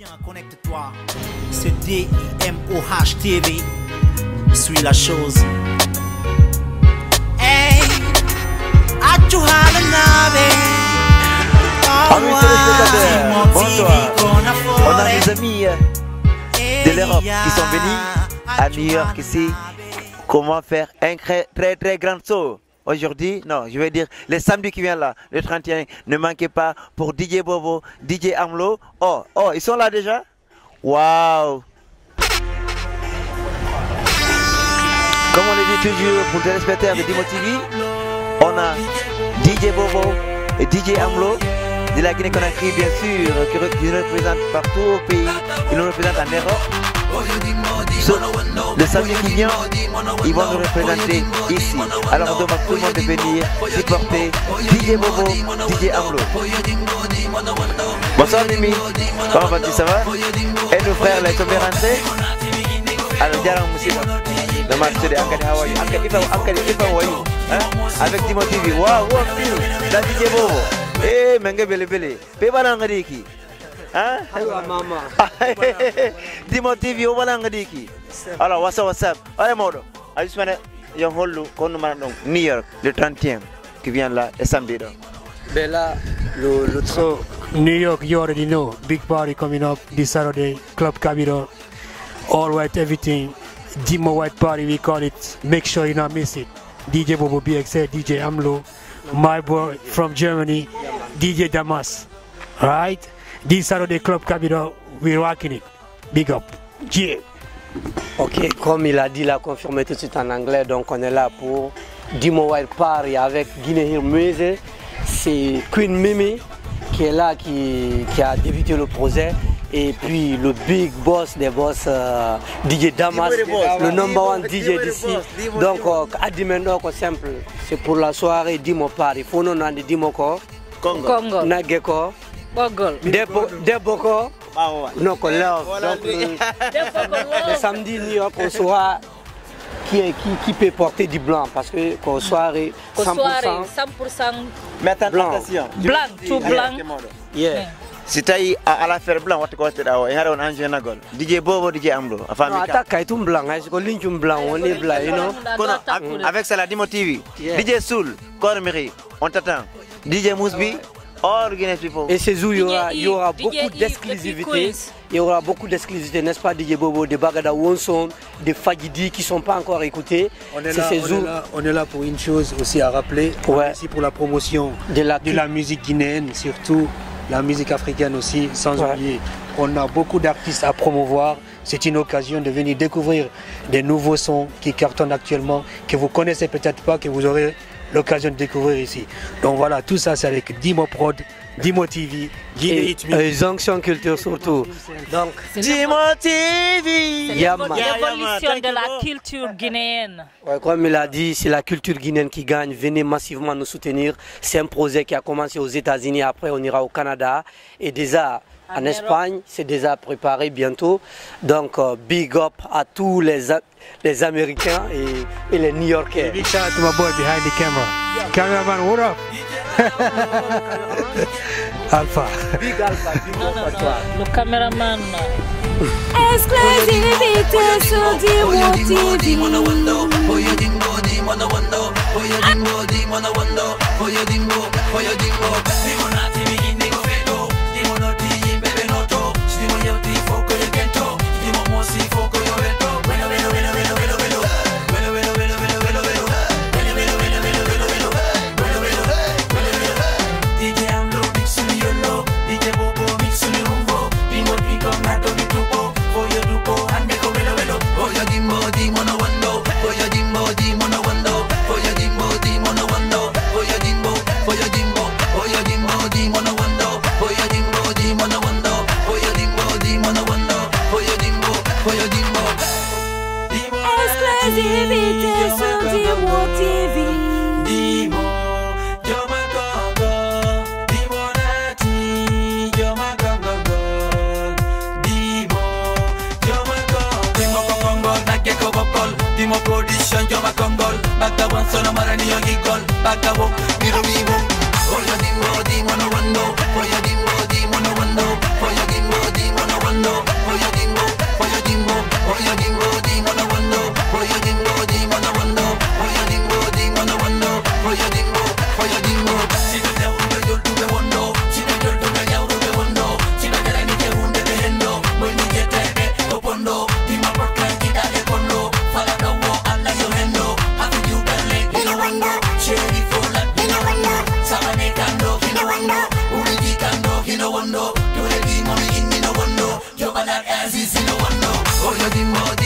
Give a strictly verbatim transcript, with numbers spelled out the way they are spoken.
Viens, connecte-toi. C'est D I M O H T V. Suis la chose. Hey, as-tu la nave? Amis téléspectateurs, bonsoir. On a des amis de l'Europe qui sont venus à New York ici. Comment faire un très très, très grand saut. Aujourd'hui, non, je vais dire le samedi qui vient là, le trente et un, ne manquez pas pour D J Bobo, D J Amlo. Oh, oh, ils sont là déjà? Waouh! Comme on le dit toujours pour les téléspectateurs de Dimo T V, on a D J Bobo et D J Amlo de la Guinée-Conakry, bien sûr, qui nous représentent partout au pays, qui nous représentent en Europe. So, le samedi qui vient, ils vont nous représenter ici. Alors on demande tout le monde de venir supporter D J Bobo, D J Amlo. Bonsoir Mimi, comment vas-tu, ça va? Et nos frères là, ils sont bien rentrés? Alors Diarra Moussima, le match de Akadi Hawaii, Akadi Ifa Wayu, avec Dimo T V. Waouh, waouh, la D J Bobo. Eh, Mengue Bele Bele, Peba Ngadiki. Hein? Dimo T V, Oba Ngadiki. Alors, what's up, what's up? Allez, Modo. I just want to young Holu, New York, le trente et un, qui vient là, et samedi. Bella, le, le so, New York, you already know. Big party coming up this Saturday, Club Capitol. All white, everything. Dimo White Party, we call it. Make sure you not miss it. D J Bobo B X A, D J Amlo, my boy from Germany, D J Damas. Alright? This Saturday, Club Capitol, we're rocking it. Big up. Yeah. Ok, comme il a dit, il a confirmé tout de suite en anglais, donc on est là pour Dimo White Party avec Guinea Hill Music. C'est Queen Mimi qui est là, qui, qui a débuté le projet. Et puis le big boss des boss, euh, D J Damas, le number one D J d'ici. Donc, à Dimendo, simple, c'est pour la soirée Dimo Party. Faut nous demander Dimo ko, Congo, Nageko, Bogol, Deboko, non, Love. Donc, le samedi, New York, on saura qui, qui, qui peut porter du blanc parce que qu'au soirée, cent pour cent, cent pour cent blanc. Blanc, tout blanc. Yeah. Si tu as à la faire blanc, tu vas te dire, il y a un ange en agol. D J Bobo, D J Amlo. Non, attaque, il est blanc, est-ce que l'un est blanc, on est blanc, you know. Avec ça, la Dimo T V, D J Soul, Cormery, on t'attend. D J Mousbi, Organize People. Et ces jours, il y aura, il y aura beaucoup d'exclusivité. Il y aura beaucoup d'exclusivité, n'est-ce pas, D J Bobo, de Bagada Wonson, de Fagidi qui ne sont pas encore écoutés. On est, là, on, est là, on est là pour une chose aussi à rappeler, ouais. Aussi pour la promotion de la, de la musique guinéenne, surtout la musique africaine aussi, sans ouais. oublier. On a beaucoup d'artistes à promouvoir. C'est une occasion de venir découvrir des nouveaux sons qui cartonnent actuellement, que vous connaissez peut-être pas, que vous aurez l'occasion de découvrir ici. Donc voilà, tout ça c'est avec Dimo Prod, Dimo T V, Guinée Hit Music. Et Jonction Culture surtout. Donc, Dimo T V. C'est l'évolution de la culture guinéenne. Ouais, comme il a dit, c'est la culture guinéenne qui gagne. Venez massivement nous soutenir. C'est un projet qui a commencé aux États-Unis, après on ira au Canada. Et déjà en Espagne, c'est déjà préparé bientôt. Donc, uh, big up à tous les, les Américains et, et les New-Yorkais. Big shout out to my boy behind the camera. Yeah. Cameraman, what up? Alpha. Big Alpha, big non, non, non. Le caméraman. Exclusivité sur Dimo T Exclusivité sur Dimo T V. Dimo, yo ma congo. Dimo nati, yo ma congo. Dimo, yo ma congo. Dimo congo, nake ko bokol. Dimo production, yo ma congo. Baka wan solo marani yo gigol. Baka wo, miro vivo. Oya Dimo, Dimo no wando. Oya Dimo, Dimo no wando. Oya Dimo, Dimo no wando. Dimo, Dimo,